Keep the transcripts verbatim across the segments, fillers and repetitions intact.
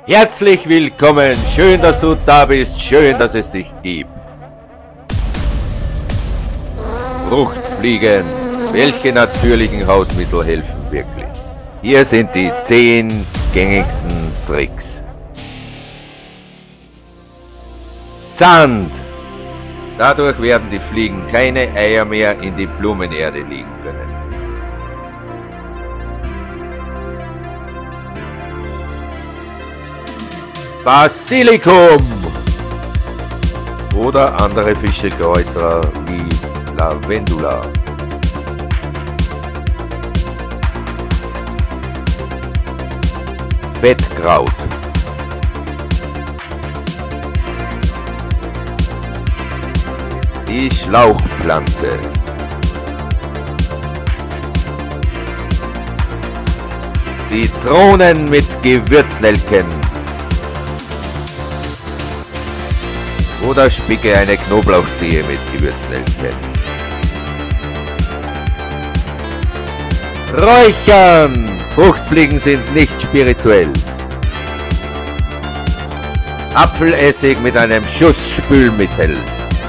Herzlich willkommen, schön, dass du da bist, schön, dass es dich gibt. Fruchtfliegen, welche natürlichen Hausmittel helfen wirklich? Hier sind die zehn gängigsten Tricks. Sand. Dadurch werden die Fliegen keine Eier mehr in die Blumenerde legen können. Basilikum oder andere Fischekräuter wie Lavendula. Fettkraut. Die Schlauchpflanze. Zitronen mit Gewürznelken. Oder spicke eine Knoblauchzehe mit Gewürznelken. Räuchern! Fruchtfliegen sind nicht spirituell. Apfelessig mit einem Schuss Spülmittel.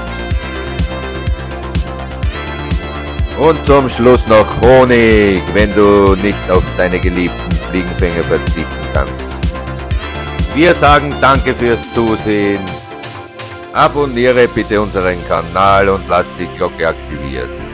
Und zum Schluss noch Honig, wenn du nicht auf deine geliebten Fliegenfänger verzichten kannst. Wir sagen danke fürs Zusehen. Abonniere bitte unseren Kanal und lass die Glocke aktiviert.